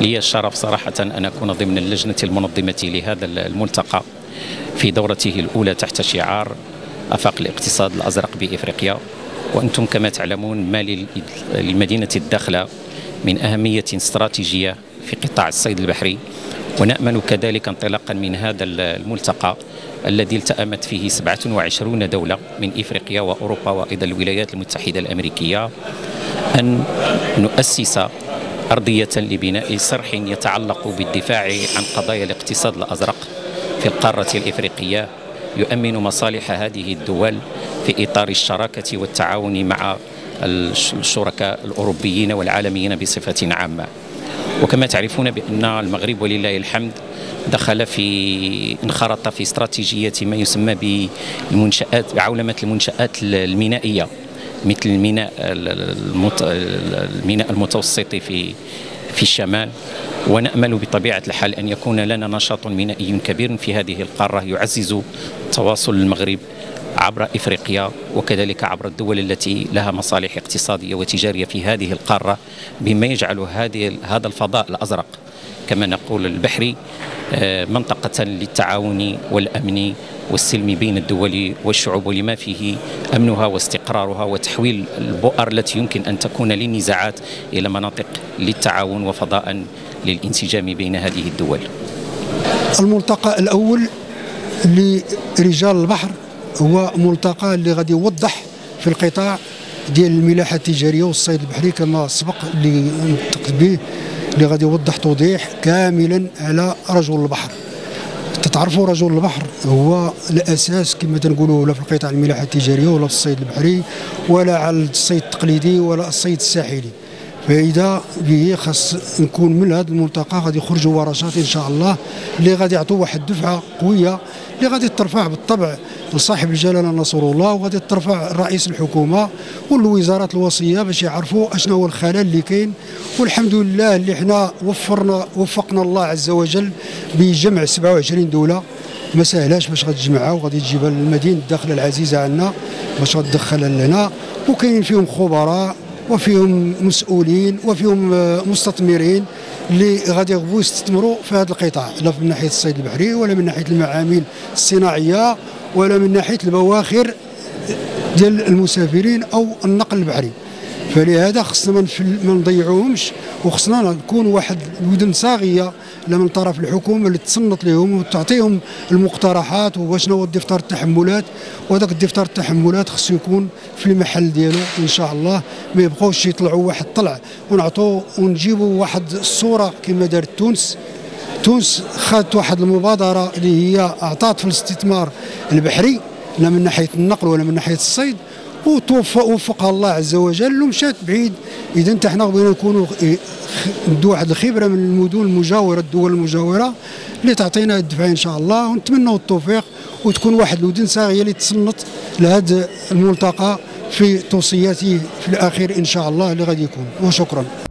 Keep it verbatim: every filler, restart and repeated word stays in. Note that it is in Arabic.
لي الشرف صراحة أن أكون ضمن اللجنة المنظمة لهذا الملتقى في دورته الأولى تحت شعار آفاق الاقتصاد الأزرق بإفريقيا. وأنتم كما تعلمون ما للمدينة الداخلة من أهمية استراتيجية في قطاع الصيد البحري، ونأمل كذلك انطلاقا من هذا الملتقى الذي التأمت فيه سبعة وعشرين دولة من إفريقيا وأوروبا وأيضا الولايات المتحدة الأمريكية أن نؤسس أرضية لبناء صرح يتعلق بالدفاع عن قضايا الاقتصاد الأزرق في القارة الإفريقية، يؤمن مصالح هذه الدول في إطار الشراكة والتعاون مع الشركاء الأوروبيين والعالميين بصفة عامة. وكما تعرفون بأن المغرب ولله الحمد دخل في انخرط في استراتيجية ما يسمى بالمنشآت بعولمة المنشآت المينائية، مثل الميناء الميناء المتوسط في في الشمال، ونأمل بطبيعة الحال أن يكون لنا نشاط مينائي كبير في هذه القارة يعزز تواصل المغرب عبر إفريقيا وكذلك عبر الدول التي لها مصالح اقتصادية وتجارية في هذه القارة، بما يجعل هذه هذا الفضاء الأزرق كما نقول البحري منطقة للتعاون والأمن والسلم بين الدول والشعوب، ولما فيه أمنها واستقرارها وتحويل البؤر التي يمكن أن تكون للنزاعات إلى مناطق للتعاون وفضاء للانسجام بين هذه الدول. الملتقى الأول لرجال البحر هو ملتقى اللي غادي يوضح في القطاع ديال الملاحة التجارية والصيد البحري كما سبق اللي نطقت به، اللي غادي يوضح توضيح كاملا على رجل البحر. تتعرفوا رجل البحر هو الاساس كما تنقولوا لا في القطاع الملاحة التجارية ولا في الصيد البحري ولا على الصيد التقليدي ولا الصيد الساحلي. فإذا به خاص نكون من هذا الملتقى غادي يخرجوا ورشات إن شاء الله اللي غادي يعطوا واحد دفعة قوية اللي غادي ترفع بالطبع لصاحب الجلالة نصر الله، وغادي ترفع رئيس الحكومة والوزارات الوصية باش يعرفوا اشنا هو الخلل اللي كاين. والحمد لله اللي حنا وفرنا وفقنا الله عز وجل بجمع سبعة وعشرين دولة، ما سهلاش باش غتجمعها وغادي تجيبها للمدينة الداخلة العزيزة عنا باش غتدخلها لنا، وكاين فيهم خبراء وفيهم مسؤولين وفيهم مستثمرين اللي غادي يغبوا يستثمروا في هذا القطاع، لا من ناحيه الصيد البحري ولا من ناحيه المعامل الصناعيه ولا من ناحيه البواخر ديال المسافرين او النقل البحري. فلهذا خصنا ما نضيعوهمش، وخصنا نكون واحد الودن صاغيه من طرف الحكومه اللي تصنت لهم وتعطيهم المقترحات وشنو هو دفتر التحملات، وهذاك دفتر التحملات خصو يكون في المحل ديالو ان شاء الله، ما يبقاوش يطلعوا واحد طلع ونعطوا ونجيبوا واحد الصوره كما دارت تونس. تونس خدت واحد المبادره اللي هي اعطات في الاستثمار البحري لا من ناحيه النقل ولا من ناحيه الصيد، ووفقها الله عز وجل ومشات بعيد. اذا انت حنا بغينا نكونوا ندوا واحد الخبره من المدن المجاوره الدول المجاوره اللي تعطينا الدفع ان شاء الله، ونتمنوا التوفيق وتكون واحد الودن صاغيه اللي تصنت لهذا الملتقى في توصياته في الاخير ان شاء الله اللي غادي يكون. وشكرا.